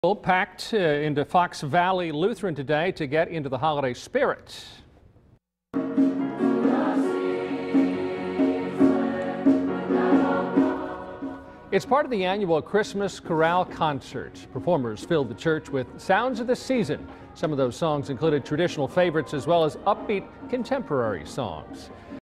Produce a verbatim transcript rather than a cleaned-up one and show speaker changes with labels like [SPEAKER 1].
[SPEAKER 1] Packed uh, into Fox Valley Lutheran today to get into the holiday spirit. It's part of the annual Christmas Chorale concert. Performers filled the church with sounds of the season. Some of those songs included traditional favorites as well as upbeat contemporary songs.